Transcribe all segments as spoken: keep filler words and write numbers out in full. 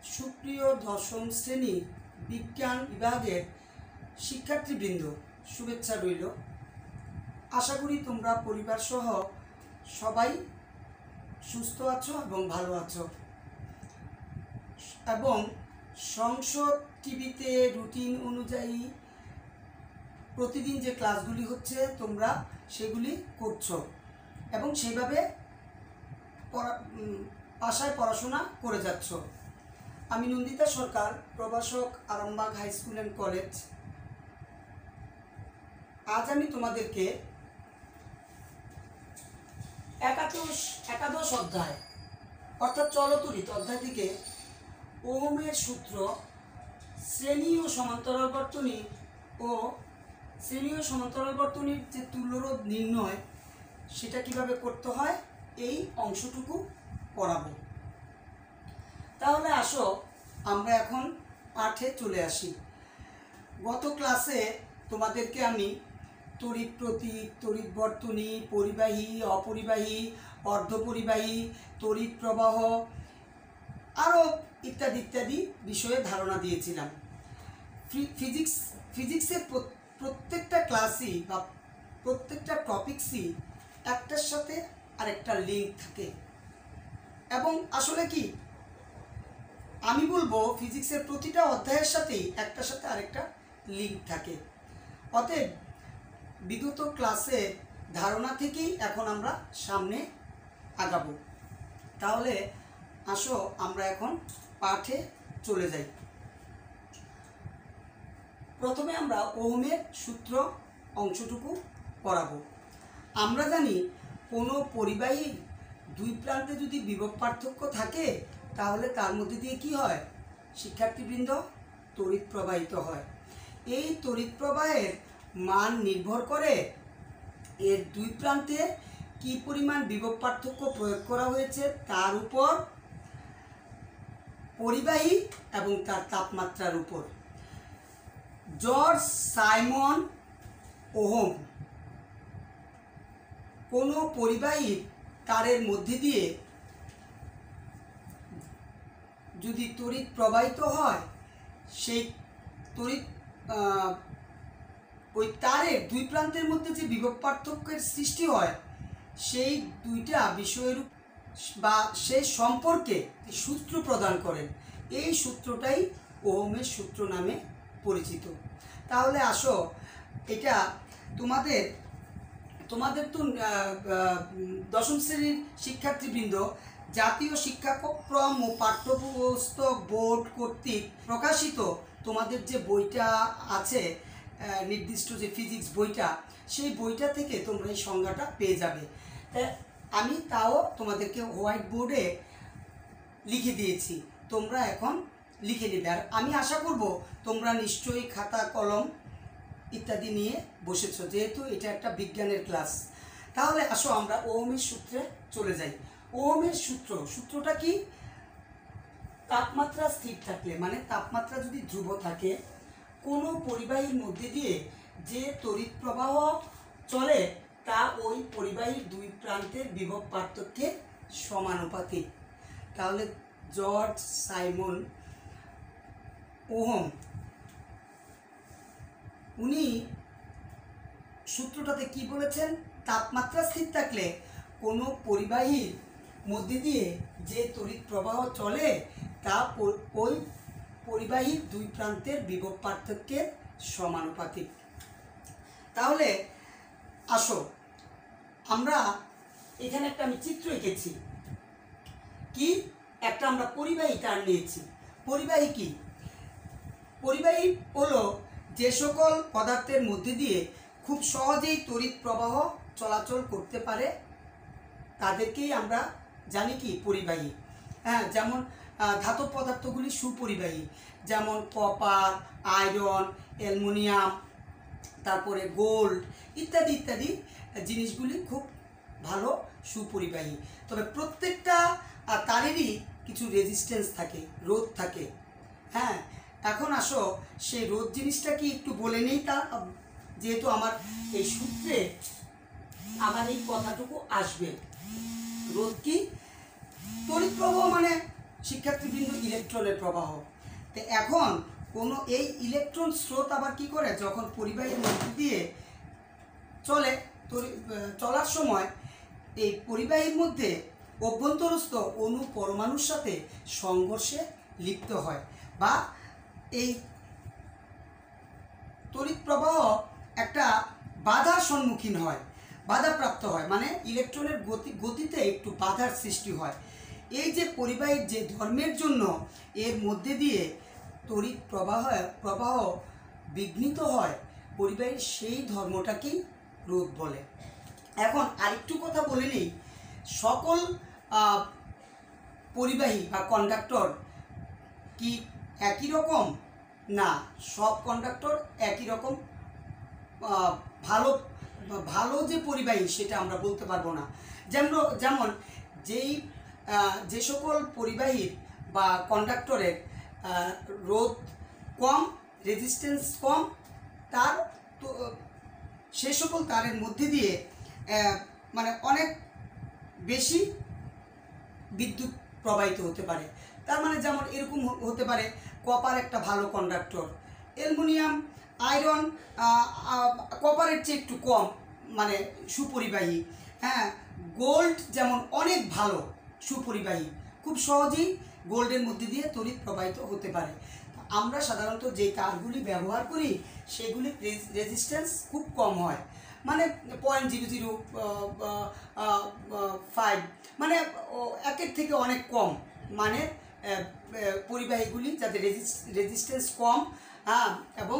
সুপ্রিয় দশম শ্রেণীর বিজ্ঞান বিভাগের শিক্ষার্থীবৃন্দ, শুভেচ্ছা রইল। আশা করি তোমরা পরিবার সহ সবাই সুস্থ আছো এবং ভালো আছো, এবং সংসদ টিভিতে রুটিন অনুযায়ী প্রতিদিন যে ক্লাসগুলি হচ্ছে তোমরা সেগুলি করছো এবং সেভাবে পড়া ভাষায় পড়াশোনা করে যাচ্ছ। আমি নন্দিতা সরকার, প্রভাষক, Arambagh high school and college. আজ আমি তোমাদেরকে একাদশ একাদশ অধ্যায় অর্থাৎ চলতরিত অধ্যায় থেকে ওহমের সূত্র, শ্রেণী ও সমান্তরাল বর্তনী ও শ্রেণী ও সমান্তরাল বর্তনীর যে তুল্যরোধ নির্ণয় সেটা কিভাবে করতে হয় এই অংশটুকু পড়াবো। তাহলে আসো আমরা এখন পাঠে চলে আসি। গত ক্লাসে তোমাদেরকে আমি তড়িৎ প্রতীক, তড়িৎ বর্তনী, পরিবাহী, অপরিবাহী, অর্ধপরিবাহী, তড়িৎ প্রবাহ আরও ইত্যাদি ইত্যাদি বিষয়ে ধারণা দিয়েছিলাম। ফিজিক্স ফিজিক্সের প্রত্যেকটা ক্লাসই বা প্রত্যেকটা টপিকসই একটার সাথে আরেকটা লিঙ্ক থাকে, এবং আসলে কি আমি বলবো ফিজিক্সের প্রতিটা অধ্যায়ের সাথেই একটার সাথে আরেকটা লিঙ্ক থাকে। অতএব বিগত ক্লাসে ধারণা থেকেই এখন আমরা সামনে আগাবো। তাহলে আসো আমরা এখন পাঠে চলে যাই। প্রথমে আমরা ওহমের সূত্র অংশটুকু পড়াবো। আমরা জানি কোনো পরিবাহীর দুই প্রান্তে যদি বিভব পার্থক্য থাকে তাহলে তার মধ্যে দিয়ে কি হয় শিক্ষার্থীবৃন্দ? তড়িৎ প্রবাহিত হয়। এই তড়িৎ প্রবাহের মান নির্ভর করে এর দুই প্রান্তে কি পরিমাণ বিভব পার্থক্য প্রয়োগ করা হয়েছে তার উপর, পরিবাহী এবং তার তাপমাত্রার উপর। জর্জ সাইমন ওহম কোনো পরিবাহীর তারের মধ্যে দিয়ে যদি তড়িৎ প্রবাহিত হয়, সেই তড়িৎ ওই তারের দুই প্রান্তের মধ্যে যে বিভব পার্থক্যের সৃষ্টি হয় সেই দুইটা বিষয়ের বা সেই সম্পর্কে সূত্র প্রদান করেন। এই সূত্রটাই ওহমের সূত্র নামে পরিচিত। তাহলে আসো, এটা তোমাদের তোমাদের তো দশম শ্রেণীর শিক্ষার্থীবৃন্দ জাতীয় শিক্ষাক্রম ও পাঠ্যপুস্তক বোর্ড কর্তৃক প্রকাশিত তোমাদের যে বইটা আছে, নির্দিষ্ট যে ফিজিক্স বইটা, সেই বইটা থেকে তোমরা এই সংজ্ঞাটা পেয়ে যাবে। আমি তাও তোমাদেরকে হোয়াইট বোর্ডে লিখে দিয়েছি, তোমরা এখন লিখে নেবে। আর আমি আশা করব তোমরা নিশ্চয়ই খাতা কলম ইত্যাদি নিয়ে বসেছো, যেহেতু এটা একটা বিজ্ঞানের ক্লাস। তাহলে আসো আমরা ওহমের সূত্রে চলে যাই। ওহমের সূত্র সূত্রটা কি? তাপমাত্রা স্থির থাকলে, মানে তাপমাত্রা যদি ধ্রুব থাকে, কোনো পরিবাহীর মধ্যে দিয়ে যে তড়িৎ প্রবাহ চলে তা ওই পরিবাহীর দুই প্রান্তের বিভব পার্থক্যের সমানুপাতিক। তাহলে জর্জ সাইমন ওহম উনি সূত্রটাতে কি বলেছেন? তাপমাত্রা স্থির থাকলে কোনো পরিবাহীর মধ্যে দিয়ে যে তড়িৎ প্রবাহ চলে তা ওই পরিবাহীর দুই প্রান্তের বিভব পার্থক্যের সমানুপাতিক। তাহলে আসো আমরা এখানে একটা আমি চিত্র এঁকেছি। কি? একটা আমরা পরিবাহী তার নিয়েছি। পরিবাহী কি? পরিবাহী হলো যে সকল পদার্থের মধ্যে দিয়ে খুব সহজেই তড়িৎ প্রবাহ চলাচল করতে পারে তাদেরকেই আমরা জানি কি পরিবাহী। হ্যাঁ, যেমন ধাতব পদার্থগুলি সুপরিবাহী, যেমন কপার, আয়রন, অ্যালুমিনিয়াম, তারপরে গোল্ড ইত্যাদি ইত্যাদি জিনিসগুলি খুব ভালো সুপরিবাহী। তবে প্রত্যেকটা তারেরই কিছু রেজিস্ট্যান্স থাকে, রোধ থাকে। হ্যাঁ, এখন আসো সেই রোধ জিনিসটা কি একটু বলে নেই, তা যেহেতু আমার এই সূত্রে আমার এই কথাটুকু আসবে। রোধ কি? তড়িৎ প্রবাহ মানে শিক্ষার্থীবৃন্দ ইলেকট্রনের প্রবাহ। তো এখন কোনো এই ইলেকট্রন স্রোত আবার কি করে, যখন পরিবাহীর মধ্য দিয়ে চলে, চলার সময় এই পরিবাহীর মধ্যে অভ্যন্তরস্থ অণু পরমাণুর সাথে সংঘর্ষে লিপ্ত হয়, বা এই তড়িৎ প্রবাহ একটা বাধার সম্মুখীন হয়, বাধাপ্রাপ্ত হয়, মানে ইলেকট্রনের গতি গতিতে একটু বাধার সৃষ্টি হয়। এই যে পরিবাহীর যে ধর্মের জন্য এর মধ্যে দিয়ে তড়িৎ প্রবাহ প্রবাহ বিঘ্নিত হয়, পরিবাহীর সেই ধর্মটাকেই রোধ বলে। এখন আরেকটু কথা বলে নিই, সকল পরিবাহী বা কন্ডাক্টর কি একই রকম? না, সব কন্ডাক্টর একই রকম ভালো ভালো যে পরিবাহী সেটা আমরা বলতে পারবো না। যেমন যেমন যেই যে সকল পরিবাহীর বা কন্ডাক্টরের রোধ কম, রেজিস্ট্যান্স কম, তার তো সে সকল তারের মধ্যে দিয়ে মানে অনেক বেশি বিদ্যুৎ প্রবাহিত হতে পারে। তার মানে যেমন এরকম হতে পারে, কপার একটা ভালো কন্ডাক্টর, অ্যালুমিনিয়াম, আয়রন কপারের চেয়ে একটু কম মানে সুপরিবাহী, হ্যাঁ, গোল্ড যেমন অনেক ভালো সুপরিবাহী, খুব সহজেই গোল্ডের মধ্যে দিয়ে তড়িৎ প্রবাহিত হতে পারে। আমরা সাধারণত যে তারগুলি ব্যবহার করি সেগুলির রেজিস্ট্যান্স খুব কম হয়, মানে পয়েন্ট জিরো জিরো ফাইভ, মানে একের থেকে অনেক কম, মানে পরিবাহীগুলি যাতে রেজিস্ট্যান্স কম, হ্যাঁ, এবং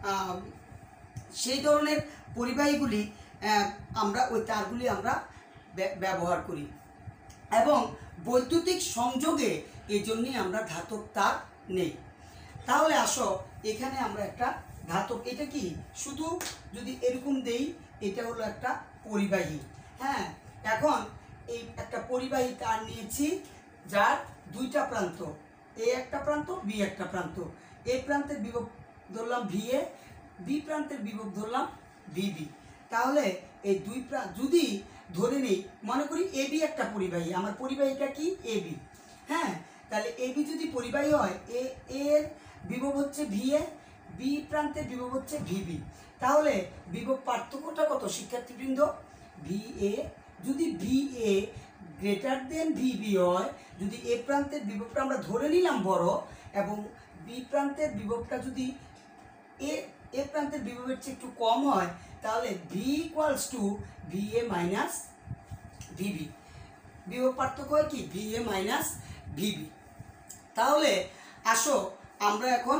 সেই ধরনের পরিবাহীগুলি আমরা ওই তারগুলি আমরা ব্যবহার করি। এবং বৈদ্যুতিক সংযোগে এই জন্যই আমরা ধাতব তার নেই। তাহলে আসো এখানে আমরা একটা ধাতব, এটা কি শুধু যদি এরকম দেই, এটা হলো একটা পরিবাহী, হ্যাঁ। এখন এই একটা পরিবাহী তার নিয়েছি যার দুইটা প্রান্ত, এ একটা প্রান্ত, বি একটা প্রান্ত। এ প্রান্তের বিভব ধরলাম ভি এ, বি প্রান্তের বিভব ধরলাম ভিবি। তাহলে এই দুই প্রান্ত যদি ধরে নেই, মনে করি এ বি একটা পরিবাহী, আমার পরিবাহীটা কি এ বি, হ্যাঁ। তাহলে এ বি যদি পরিবাহী হয়, এ এর বিভব হচ্ছে ভি এ, বি প্রান্তের বিভব হচ্ছে ভিবি। তাহলে বিভব পার্থক্যটা কত শিক্ষার্থীবৃন্দ? ভি এ, যদি V A greater than VB হয়, যদি এ প্রান্তের বিভবটা আমরা ধরে নিলাম বড়, এবং বি প্রান্তের বিভবটা যদি এ এ প্রান্তের বিভবের চেয়ে একটু কম হয়, তাহলে V equals to V A minus VB. বিভব পার্থক্য হয় কি? V A minus VB. তাহলে আসো আমরা এখন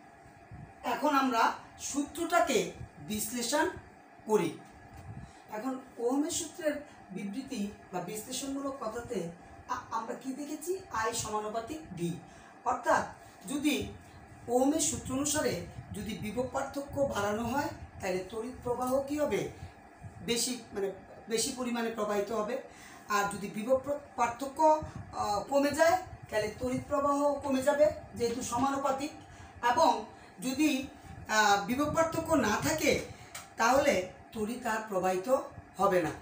এখন আমরা সূত্রটাকে বিশ্লেষণ করি। এখন ওহমের সূত্রের বিবৃতি বা বিশ্লেষণমূলক কথাতে আমরা কি দেখেছি? আই সমানুপাতিক ভি, অর্থাৎ যদি ওহমের সূত্র অনুসারে যদি বিভব পার্থক্য বাড়ানো হয়, তাহলে তড়িৎ প্রবাহ কি হবে? বেশি মানে বেশি পরিমাণে প্রবাহিত হবে। আর যদি বিভব পার্থক্য কমে যায়, তাহলে তড়িৎ প্রবাহ কমে যাবে, যেহেতু সমানুপাতিক। এবং যদি বিভব পার্থক্য না থাকে, তাহলে তড়িৎ আর প্রবাহিত হবে না।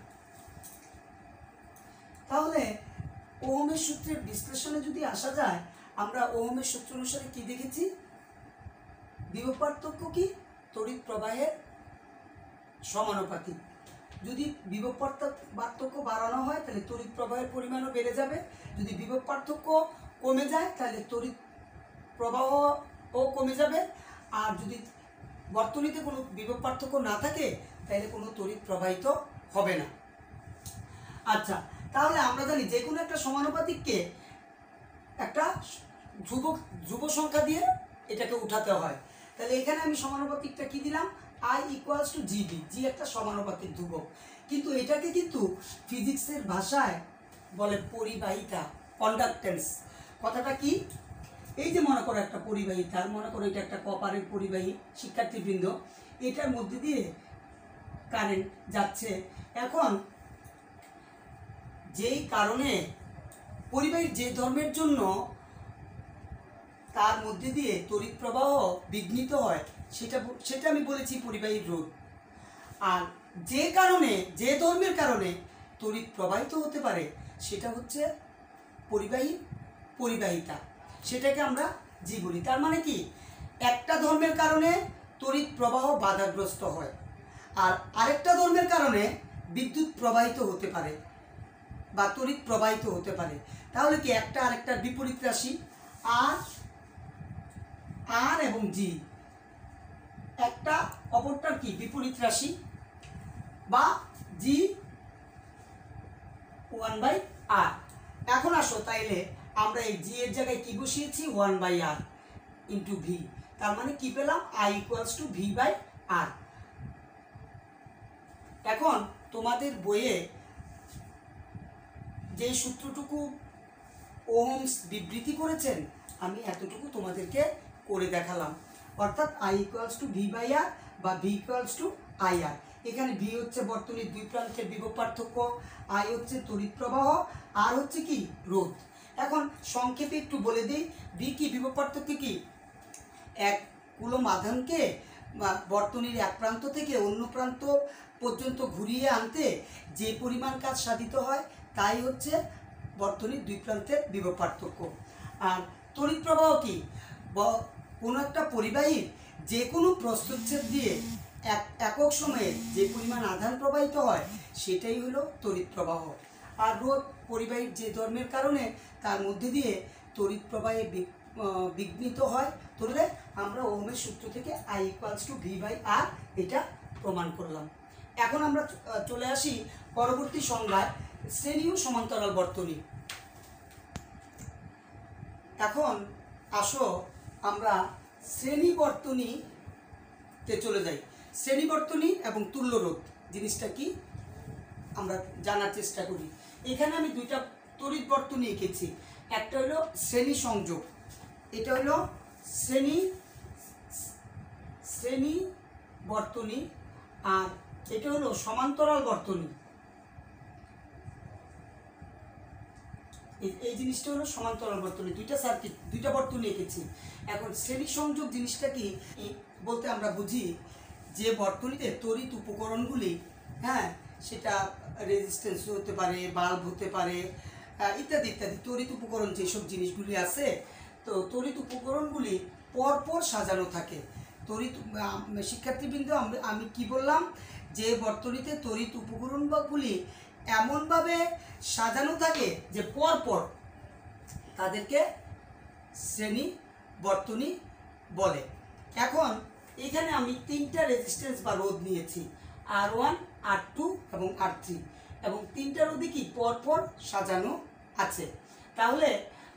তাহলে ওহমের সূত্রের বিশ্লেষণে যদি আসা যায়, আমরা ওহমের সূত্র অনুসারে কি দেখেছি? বিভব পার্থক্য কি? তড়িৎ প্রবাহের সমানুপাতিক। যদি বিভব পার্থক্য বাড়ানো হয়, তাহলে তড়িৎ প্রবাহের পরিমাণও বেড়ে যাবে। যদি বিভব পার্থক্য কমে যায়, তাহলে তড়িৎ প্রবাহও কমে যাবে। আর যদি বর্তনীতে কোনো বিভব পার্থক্য না থাকে, তাহলে কোনো তড়িৎ প্রবাহিত হবে না। আচ্ছা, তাহলে আমরা জানি যে কোনো একটা সমানুপাতিককে একটা ধ্রুবক ধ্রুব সংখ্যা দিয়ে এটাকে উঠাতে হয়। তাহলে এখানে আমি সমানুপাতিকটা কি দিলাম? I equals to GV. G একটা সমানুপাতিক ধ্রুবক, কিন্তু এটাকে কিন্তু ফিজিক্সের ভাষায় বলে পরিবাহিতা, কন্ডাক্টেন্স। কথাটা কি? এই যে মনে করো একটা পরিবাহী তার, মনে করো এটা একটা কপারের পরিবাহী শিক্ষার্থীবৃন্দ, এটার মধ্যে দিয়ে কারেন্ট যাচ্ছে। এখন যেই কারণে পরিবাহীর যে ধর্মের জন্য তার মধ্যে দিয়ে তড়িৎ প্রবাহ বিঘ্নিত হয়, সেটা সেটা আমি বলেছি পরিবাহীর রোধ। আর যে কারণে যে ধর্মের কারণে তড়িৎ প্রবাহিত হতে পারে, সেটা হচ্ছে পরিবাহী পরিবাহিতা, সেটাকে আমরা জি বলি। তার মানে কি, একটা ধর্মের কারণে তড়িৎ প্রবাহ বাধাগ্রস্ত হয়, আর আরেকটা ধর্মের কারণে বিদ্যুৎ প্রবাহিত হতে পারে বা তড়িৎ প্রবাহিত হতে পারে। তাহলে কি একটা আরেকটার বিপরীত রাশি, আর আর এবং জি একটা অপরটার কি বিপরীত রাশি, বা জি ওয়ান বাই আর। এখন আসো তাইলে আমরা এই জি এর জায়গায় কি বসিয়েছি, one by R into V. তার মানে কি পেলাম, I equals to V by R. এখন তোমাদের বইয়ে যে সূত্রটুকু ওহমস বিবৃতি করেছেন, আমি এতটুকু তোমাদেরকে করে দেখালাম। অর্থাৎ I equals to V by R বা V equals to I R. এখানে ভি হচ্ছে বর্তনীর দুই প্রান্তের বিভব পার্থক্য, আই হচ্ছে তড়িৎ প্রবাহ, আর হচ্ছে কি রোধ। এখন সংক্ষেপে একটু বলে দিই, ভি কি, বিভব পার্থক্য কি, এক কুলম আধানকে বর্তনীর এক প্রান্ত থেকে অন্য প্রান্ত পর্যন্ত ঘুরিয়ে আনতে যে পরিমাণ কাজ সাধিত হয় তাই হচ্ছে বর্তনীর দুই প্রান্তের বিভব পার্থক্য। আর তড়িৎ প্রবাহ কি, কোনো একটা পরিবাহীর যে কোনো প্রস্থচ্ছেদ দিয়ে এক একক সময়ে যে পরিমাণ আধান প্রবাহিত হয় সেটাই হলো তড়িৎ প্রবাহ। আর রোধ পরিবাহীর যে ধর্মের কারণে তার মধ্যে দিয়ে তড়িৎ প্রবাহে বিঘ্নিত হয়। তাহলে আমরা ওহমের সূত্র থেকে I equals to V by R এটা প্রমাণ করলাম। এখন আমরা চলে আসি পরবর্তী সংজ্ঞায়, শ্রেণী ও সমান্তরাল বর্তনী। এখন আসো আমরা শ্রেণী বর্তনীতে চলে যাই। শ্রেণী বর্তনী এবং তুল্য রোধ জিনিসটা কি আমরা জানার চেষ্টা করি। এখানে আমি দুইটা তড়িৎ বর্তনী এঁকেছি, একটা হলো শ্রেণী সংযোগ, এটা হলো শ্রেণী শ্রেণী বর্তনী, আর এটা হলো সমান্তরাল বর্তনী। এই জিনিসটা হলো সমান্তরাল বর্তনী, দুইটা সার্কিট দুইটা বর্তনী এঁকেছি। এখন শ্রেণী সংযোগ জিনিসটা কি বলতে আমরা বুঝি যে বর্তনীতে তড়িৎ উপকরণগুলি, হ্যাঁ সেটা রেজিস্ট্যান্স হতে পারে, বাল্ব হতে পারে, ইত্যাদি ইত্যাদি তড়িৎ উপকরণ যেসব জিনিসগুলি আছে, তো তড়িৎ উপকরণগুলি পরপর সাজানো থাকে। তড়িৎ শিক্ষার্থীবৃন্দ, আমি কি বললাম, যে বর্তনীতে তড়িৎ উপকরণগুলি এমনভাবে সাজানো থাকে যে পরপর, তাদেরকে শ্রেণী বর্তনী বলে। এখন এখানে আমি তিনটা রেজিস্ট্যান্স বা রোধ নিয়েছি, আর ওয়ান, আর টু এবং আর থ্রি, এবং তিনটা রোধই কি পরপর সাজানো আছে। তাহলে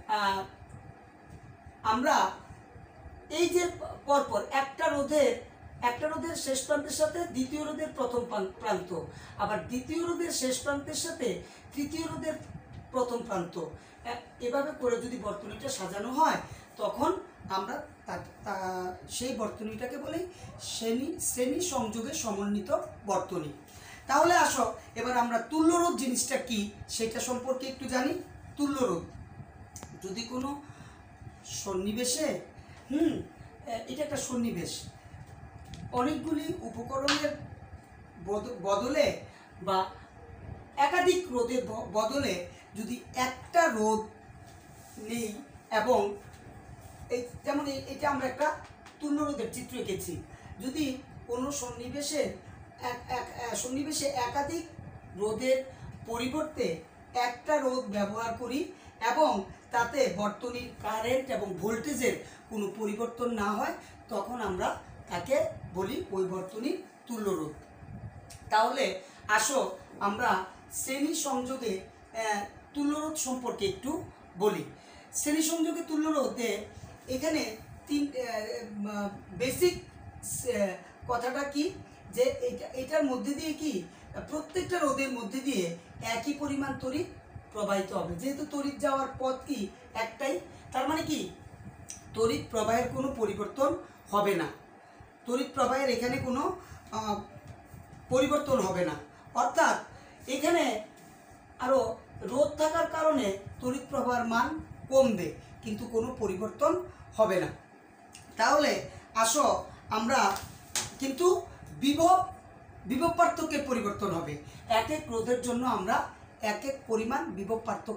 আমরা এই যে পরপর একটা রোধের একটা রোধের শেষ প্রান্তের সাথে দ্বিতীয় রোধের প্রথম প্রান্ত, আবার দ্বিতীয় রোধের শেষ প্রান্তের সাথে তৃতীয় রোধের প্রথম প্রান্ত, এভাবে করে যদি বর্তনীটা সাজানো হয় তখন আমরা সেই বর্তনীটাকে বলি শ্রেণী শ্রেণী সংযোগে সমন্বিত বর্তনী। তাহলে আসো এবার আমরা তুল্যরোধ জিনিসটা কি সেটা সম্পর্কে একটু জানি। তুল্যরোধ যদি কোনো সন্নিবেশে, হুম এটা একটা সন্নিবেশ, অনেকগুলি উপকরণের বদলে বা একাধিক রোধের বদলে যদি একটা রোধ নেই, এবং এই যেমন এটা আমরা একটা তুল্য রোধের চিত্র এঁকেছি, যদি কোনো সন্নিবেশের এক এক সন্নিবেশে একাধিক রোধের পরিবর্তে একটা রোধ ব্যবহার করি এবং তাতে বর্তনীর কারেন্ট এবং ভোল্টেজের কোনো পরিবর্তন না হয়, তখন আমরা তাকে বলি ওই বর্তনীর তুল্য রোধ। তাহলে আসো আমরা শ্রেণী সংযোগে তুল্যরোধ সম্পর্কে একটু বলি। শ্রেণী সংযোগে তুল্যরোধে এখানে তিন বেসিক কথাটা কি, যে এটা এটার মধ্যে দিয়ে কি প্রত্যেকটা রোধের মধ্যে দিয়ে একই পরিমাণ তড়িৎ প্রবাহিত হবে। যেহেতু তড়িৎ যাওয়ার পথ কি একটাই, তার মানে কি তড়িৎ প্রবাহের কোনো পরিবর্তন হবে না, তড়িৎ প্রবাহের এখানে কোনো পরিবর্তন হবে না। অর্থাৎ এখানে আরও রোধ থাকার কারণে তড়িৎ প্রবাহের মান কমবে, কিন্তু কোনো পরিবর্তন হবে না। তাহলে আসো আমরা কিন্তু বিভব বিভব পার্থক্যের পরিবর্তন হবে। এক এক রোধের জন্য আমরা এক এক পরিমাণ বিভব পার্থক্য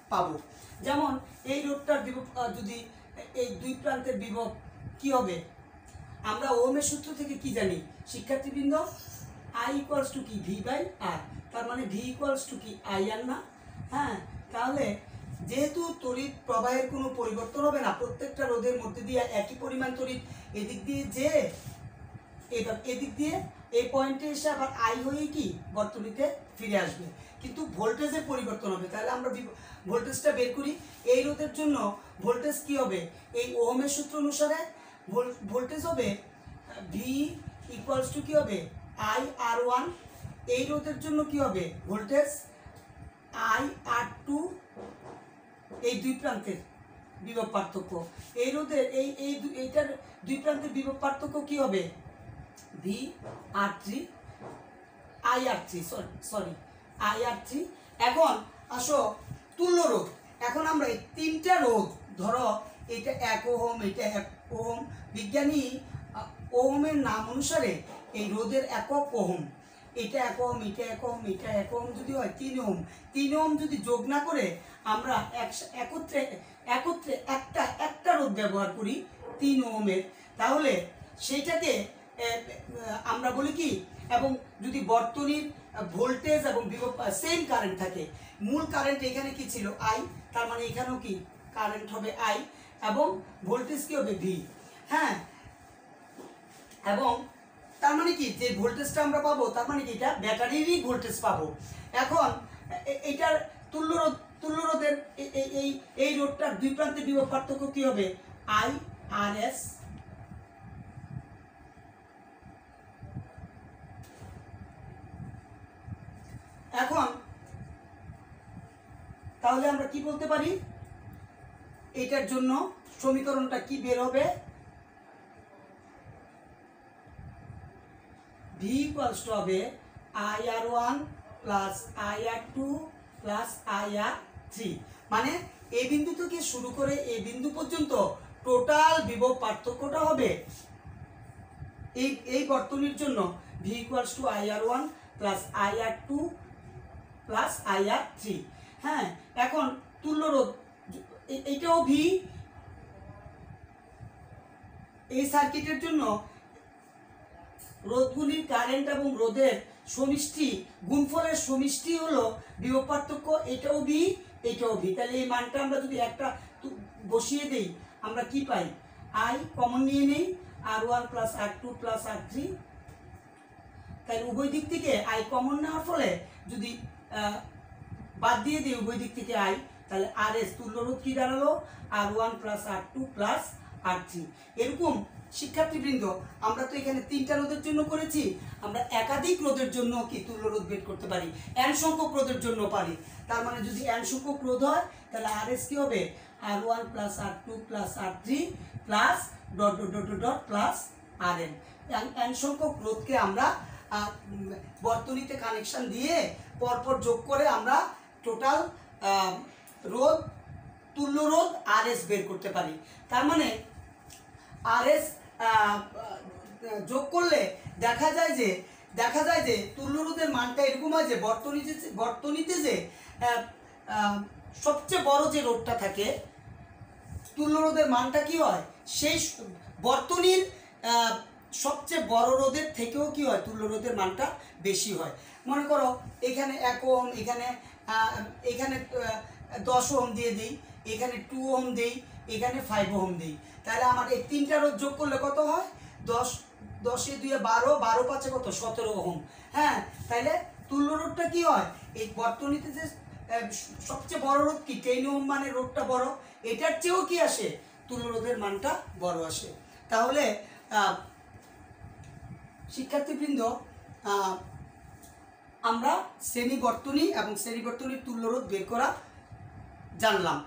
পাবো। যেমন এই রোধটার বিভব যদি এই দুই প্রান্তের বিভব কি হবে, আমরা ওহমের সূত্র থেকে কি জানি শিক্ষার্থীবৃন্দ, আই ইকুয়ালস টু কি ভি বাই আর, তার মানে ভি ইকুয়ালস টু কি আই আর না। হ্যাঁ, তাহলে যেহেতু তড়িৎ প্রবাহের কোনো পরিবর্তন হবে না, প্রত্যেকটা রোধের মধ্যে দিয়ে একই পরিমাণ তড়িৎ এদিক দিয়ে যে এবার এদিক দিয়ে এই পয়েন্টে এসে আবার আই হয়ে কি বর্তনীতে ফিরে আসবে, কিন্তু ভোল্টেজের পরিবর্তন হবে। তাহলে আমরা ভোল্টেজটা বের করি। এই রোধের জন্য ভোল্টেজ কি হবে, এই ওহমের সূত্র অনুসারে ভোল্টেজ হবে ভি ইকুয়ালস টু কি হবে আই আর ওয়ান। এই রোধের জন্য কি হবে ভোল্টেজ আই আর টু, এই দুই প্রান্তের বিভব পার্থক্য। এই রোধের এই এই এইটার দুই প্রান্তের বিভব পার্থক্য কি হবে V R three I R three sorry sorry I R three. এখন আসো তুল্য রোধ। এখন আমরা এই তিনটা রোধ, ধরো এটা এক ওহম, এটা এক ওহম, বিজ্ঞানী ওহমের নাম অনুসারে এই রোধের একক ওহম, এটা এক ওহম, এটা এক ওহম, এটা এক ওহম যদি হয় তিন ওহম, তিন ওহম যদি যোগ না করে আমরা একত্রে একত্রে একটা একটা রোধ ব্যবহার করি তিন ওহমের, তাহলে সেইটাকে আমরা বলি কি, এবং যদি বর্তনীর ভোল্টেজ এবং বিভব সেম কারেন্ট থাকে, মূল কারেন্ট এখানে কি ছিল আই, তার মানে এখানেও কি কারেন্ট হবে আই এবং ভোল্টেজ কি হবে ভি। হ্যাঁ, এবং তার মানে কি যে ভোল্টেজটা আমরা পাবো তার মানে কি এটা ব্যাটারিরই ভোল্টেজ পাবো। এখন এটার তুল্য রোধ তুল্য রোধের এই এই রোধটার দুই প্রান্তের বিভব পার্থক্য কি হবে আই আর এস। এখন তাহলে আমরা কি বলতে পারি, এটার জন্য সমীকরণটা কি বের হবে, ভি ইকুয়ালস টু হবে I R one plus I R two plus I R three. মানে এ বিন্দু থেকে শুরু করে এ বিন্দু পর্যন্ত টোটাল বিভব পার্থক্যটা হবে এই এই বর্তনীর জন্য V equals to I R one plus I R two plus I R three. হ্যাঁ, এখন তুল্য রোধ এইটাও ভি, এই সার্কিটের জন্য রোধগুলির কারেন্ট এবং রোধের সমষ্টি গুণফলের সমষ্টি হলো বিভব পার্থক্য, এটাও ভি এটাও ভি। তাহলে এই মানটা আমরা যদি একটা বসিয়ে দেই আমরা কি পাই, আই কমন নিয়ে নেই R one plus R two plus R three, তাই উভয় দিক থেকে আই কমন নেওয়ার ফলে যদি বাদ দিয়ে দিই উভয় দিক থেকে আই, তাহলে আর এস তুল্য রোধ কি দাঁড়ালো R one plus R two plus R three. এরকম শিক্ষার্থীবৃন্দ আমরা তো এখানে তিনটা রোধের জন্য করেছি, আমরা একাধিক রোধের জন্য কি তুল্য রোধ বের করতে পারি, এন সংখ্যক রোধের জন্য পারি। তার মানে যদি এন সংখ্যক রোধ হয় তাহলে আর এস কি হবে R one plus R two plus R three plus dot dot dot dot plus R N. N সংখ্যক রোধকে আমরা বর্তনীতে কানেকশন দিয়ে পরপর যোগ করে আমরা টোটাল রোধ তুল্য রোধ আর এস বের করতে পারি। তার মানে আর এস যোগ করলে দেখা যায় যে দেখা যায় যে তুল্য রোধের মানটা এরকম হয় যে বর্তনীতে বর্তনীতে যে সবচেয়ে বড় যে রোধটা থাকে তুল্য রোধের মানটা কি হয়, সেই বর্তনীর সবচেয়ে বড় রোধের থেকেও কি হয় তুল্য রোধের মানটা বেশি হয়। মনে করো এখানে এক ওহম, এখানে এখানে দশ ওহম দিয়ে দিই, এখানে টু ওহম দিই, এখানে ফাইভ ওহম দিই, তাহলে আমার এই তিনটা রোধ যোগ করলে কত হয় দশ, দশে দুয়ে বারো, বারো পাঁচে কত সতেরো ওহম। হ্যাঁ, তাহলে তুল্য রোধটা কি হয় এই বর্তনীতে যে সবচেয়ে বড় রোধ কি টেন ওহম মানে রোধটা বড়, এটার চেয়েও কি আসে তুল্য রোধের মানটা বড় আসে। তাহলে শিক্ষার্থীবৃন্দ আমরা শ্রেণী বর্তনী এবং শ্রেণী বর্তনীর তুল্য রোধ বের করা জানলাম।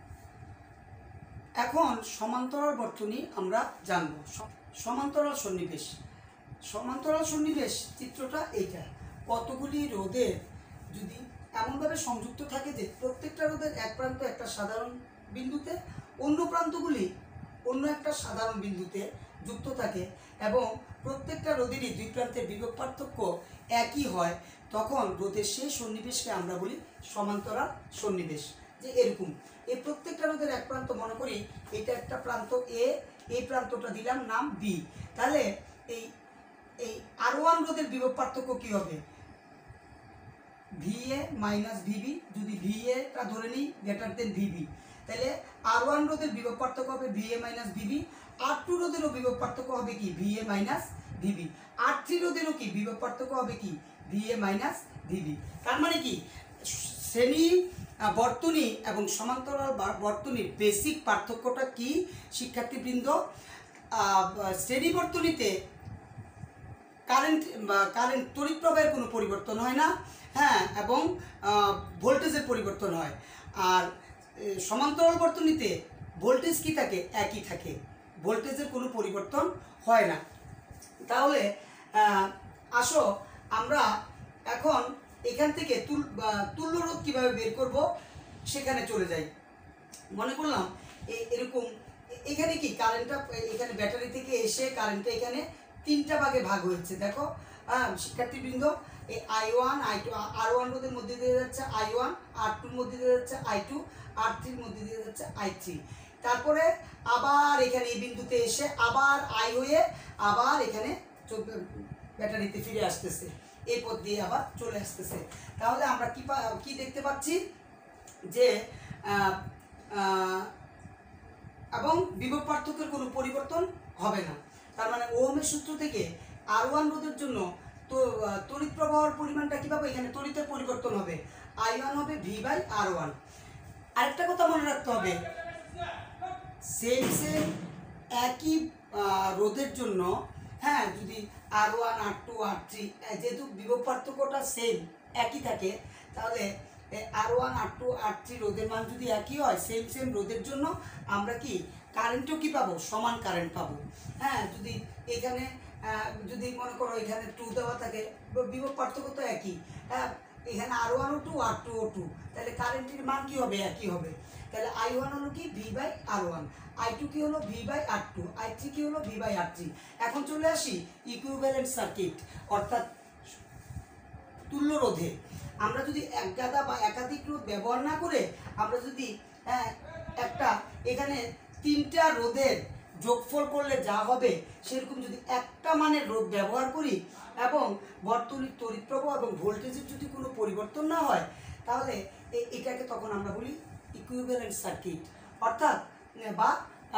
এখন সমান্তরাল বর্তনী আমরা জানব। সমান্তরাল সন্নিবেশ, সমান্তরাল সন্নিবেশ চিত্রটা এইটা, কতগুলি রোধের যদি এমনভাবে সংযুক্ত থাকে যে প্রত্যেকটা রোধের এক প্রান্ত একটা সাধারণ বিন্দুতে, অন্য প্রান্তগুলি অন্য একটা সাধারণ বিন্দুতে যুক্ত থাকে এবং প্রত্যেকটা রোধেরই দুই প্রান্তের বিভব পার্থক্য একই হয়, তখন রোধের সেই সন্নিবেশকে আমরা বলি সমান্তরাল সন্নিবেশ। যে এরকম এই প্রত্যেকটা রোধের এক প্রান্ত মনে করি এটা একটা প্রান্ত এ, এই প্রান্তটা দিলাম নাম বি। তাহলে এই এই আর ওয়ান রোধের বিভব পার্থক্য কী হবে? ভি এ মাইনাস ভিবি, যদি ভি এটা ধরে নিই গ্রেটার দেন ভিবি, তাহলে আর ওয়ান রোধের বিভব পার্থক্য হবে V A minus VB. R two রোধেরও বিভব পার্থক্য হবে কি? V A minus VB. R three রোধেরও কি বিভব পার্থক্য হবে কি? V A minus VB. তার মানে কি শ্রেণী বর্তনী এবং সমান্তরাল বর্তনীর বেসিক পার্থক্যটা কি শিক্ষার্থীবৃন্দ? শ্রেণী বর্তনীতে কারেন্ট বা কারেন্ট তড়িৎ প্রবাহের কোনো পরিবর্তন হয় না, হ্যাঁ, এবং ভোল্টেজের পরিবর্তন হয়। আর সমান্তরাল বর্তনীতে ভোল্টেজ কি থাকে? একই থাকে, ভোল্টেজের কোনো পরিবর্তন হয় না। তাহলে আসো আমরা এখন এখান থেকে তুল তুল্য রোধ কীভাবে বের করব সেখানে চলে যাই। মনে করলাম এরকম এখানে কি কারেন্টটা এখানে ব্যাটারি থেকে এসে কারেন্টটা এখানে তিনটা ভাগে ভাগ হয়েছে। দেখো শিক্ষার্থীবৃন্দ, এই I one I two R one রোধের মধ্যে দিয়ে যাচ্ছে আই ওয়ান, আর টুর মধ্যে দিয়ে যাচ্ছে আই টু, আর থ্রির মধ্যে দিয়ে যাচ্ছে আই থ্রি। তারপরে আবার এখানে এই বিন্দুতে এসে আবার আই হয়ে আবার এখানে ব্যাটারিতে ফিরে আসতেছে, এই পথ দিয়ে আবার চলে আসতেছে। তাহলে আমরা কি কি দেখতে পাচ্ছি যে এবং বিভব পার্থক্যের কোনো পরিবর্তন হবে না। তার মানে ওহমের সূত্র থেকে আর ওয়ান রোধের জন্য তো তড়িৎ প্রবাহের পরিমাণটা কী পাবো? এখানে তড়িতের পরিবর্তন হবে, আই ওয়ান হবে ভি বাই আর ওয়ান। আরেকটা কথা মনে রাখতে হবে, সেম সেম একই রোধের জন্য, হ্যাঁ, যদি R one R two R three যেহেতু বিভব পার্থক্যটা সেম একই থাকে, তাহলে R one R two R three রোধের মান যদি একই হয়, সেম সেম রোধের জন্য আমরা কি কারেন্টও কি পাবো? সমান কারেন্ট পাবো। হ্যাঁ, যদি এখানে যদি মনে করো এখানে টু দেওয়া থাকে, বিভব পার্থক্য তো একই, হ্যাঁ, এখানে আর ওয়ান ও টু আর টু ও টু, তাহলে কারেন্টের মান কি হবে? একই হবে। তাহলে আই ওয়ান হলো কি? V by R one, I two কি হলো? V by R two, I three কি হলো? V by R three. এখন চলে আসি ইকুইভ্যালেন্ট সার্কিট অর্থাৎ তুল্য রোধে। আমরা যদি এক গাদা বা একাধিক রোধ ব্যবহার না করে আমরা যদি একটা এখানে তিনটা রোধের যোগফল করলে যা হবে সেরকম যদি একটা মানের রোধ ব্যবহার করি এবং বর্তনীর তড়িৎ প্রবাহ এবং ভোল্টেজের যদি কোনো পরিবর্তন না হয়, তাহলে এটাকে তখন আমরা বলি ইকুইভ্যালেন্ট সার্কিট অর্থাৎ বা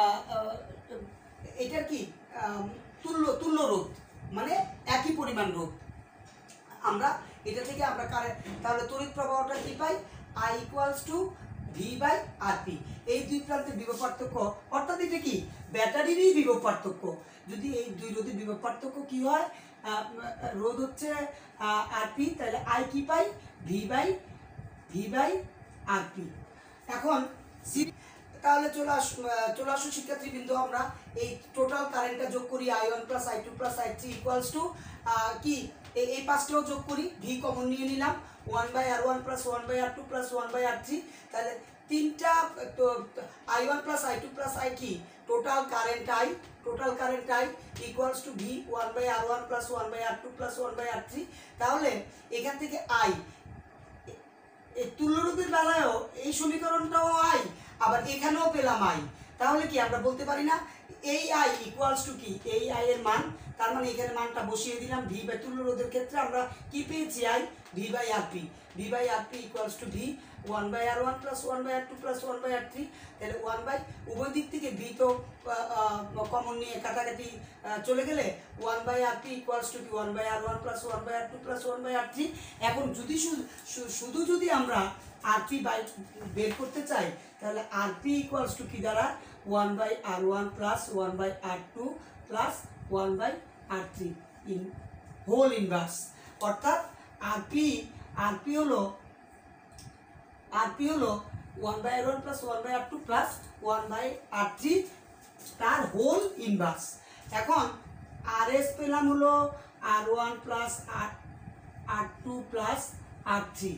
এটার কি তুল্য তুল্য রোধ, মানে একই পরিমাণ রোধ। আমরা এটা থেকে আমরা কারেন্ট, তাহলে তড়িৎ প্রবাহটা কি পাই? I equals to V by R P. এই দুই প্রান্তের বিভব পার্থক্য, অর্থাৎ এটা কি ব্যাটারিরই বিভব পার্থক্য। যদি এই দুই রোধের বিভব পার্থক্য কি হয়, রোধ হচ্ছে আর পি, তাহলে আই কি পাই? V by V by R P. এখন তাহলে চলে আস চলে আসো শিক্ষার্থীবৃন্দ, আমরা এই টোটাল কারেন্টটা যোগ করি, I one plus I two plus I three equals to কি এই পাঁচটাও যোগ করি, ভি কমন নিয়ে নিলাম, one by R one plus one by R two plus one by R three. তাহলে তিনটা I one plus I two plus I কি total current I, total current I equals to V one by R one plus one by R two plus one by R three. তাহলে এখান থেকে I এই তুল্যরোধের বেলায়ও এই সমীকরণটাও I, আবার এখানেও পেলাম I. তাহলে কি আমরা বলতে পারি না এই আই ইকুয়ালস টু কি এই আই এর মান? তার মানে এখানে মানটা বসিয়ে দিলাম, ভি বাই তুল্য রোধের ক্ষেত্রে আমরা কি পেয়েছি? I V by R P, V by R P equals to V one by R one plus one by R two plus one by R three. তাহলে ওয়ান বাই উভয় দিক থেকে ভি তো কমন নিয়ে কাটাকাটি চলে গেলে one by R P equals to কি one by R one plus one by R two plus one by R three. এখন যদি শুধু যদি আমরা আর পি বাই বের করতে চাই, তাহলে আর পি ইকুয়ালস টু কি দ্বারা one by R one plus one by R two plus one by R three in whole inverse. অর্থাৎ আর পি আর পি হলো আর পি হলো one by R one plus one by R two plus one by R three তার whole inverse. এখন R S পেলাম হলো R one plus R R two plus R three,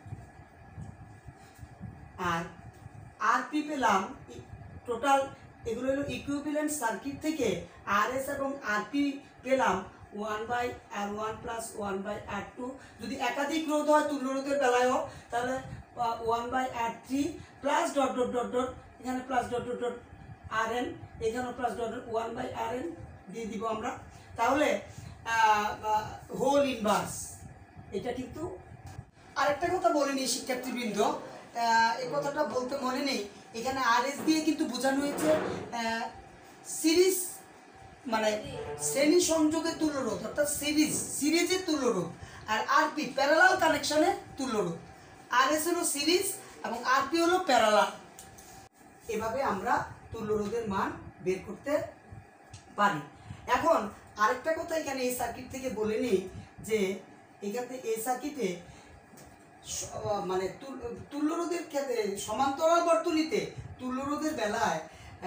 আর R P পেলাম total, এগুলো হলো equivalent circuit থেকে R S এবং আর পি পেলাম one by R one plus one by R two. যদি একাধিক রোধ হয় তুল্য রোধের বেলায়ও, তাহলে one by R three plus dot dot dot dot এখানে plus dot dot dot R N, এখানেও plus dot dot one by R N দিয়ে দিব আমরা। তাহলে হোল ইনভার্স এটা কিন্তু। আরেকটা কথা বলে নিই শিক্ষার্থীবৃন্দ, এই কথাটা বলতে মনে নেই, এখানে আর এস দিয়ে কিন্তু বোঝানো হয়েছে সিরিজ মানে শ্রেণী সংযোগের তুল্যরোধ, অর্থাৎ সিরিজ সিরিজের তুল্যরোধ, আর আরপি প্যারালাল কানেকশনের তুল্যরোধ। আর এস হলো সিরিজ এবং আরপি হলো প্যারালাল। এভাবে আমরা তুল্যরোধের মান বের করতে পারি। এখন আরেকটা কথা এখানে এই সার্কিট থেকে বলে নিই যে এখানে এই সার্কিটে মানে তুল্যরোধের ক্ষেত্রে সমান্তরাল বর্তনীতে তুল্যরোধের বেলায়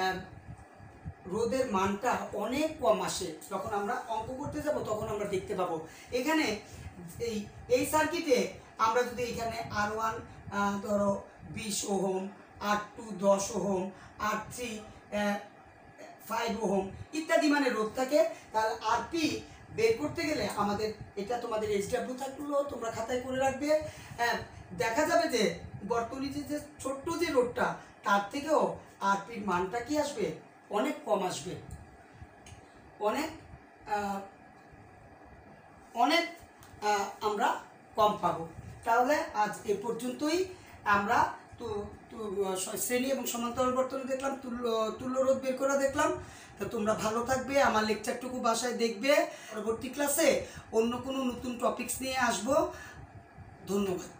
রোধের মানটা অনেক কম আসে। যখন আমরা অঙ্ক করতে যাব তখন আমরা দেখতে পাবো। এখানে এই এই সার্কিটে আমরা যদি এখানে আর ওয়ান ধরো বিশ ওহম, আর টু দশ ohm, R three five ohm ইত্যাদি মানে রোধ থাকে, তাহলে আরপি বের করতে গেলে আমাদের এটা তোমাদের এইচ ডাব্লিউ থাকলেও তোমরা খাতায় করে রাখবে। দেখা যাবে যে বর্তনীতে যে ছোট্ট যে রোধটা তার থেকেও আরপির মানটা কি আসবে, অনেক কম আসবে, অনেক অনেক আমরা কম পাবো। তাহলে আজ এ পর্যন্তই। আমরা তো শ্রেণী এবং সমান্তরাল বর্তনী দেখলাম, তুল্য তুল্যরোধ বের করা দেখলাম। তো তোমরা ভালো থাকবে, আমার লেকচারটুকু বাসায় দেখবে। পরবর্তী ক্লাসে অন্য কোনো নতুন টপিকস নিয়ে আসবো। ধন্যবাদ।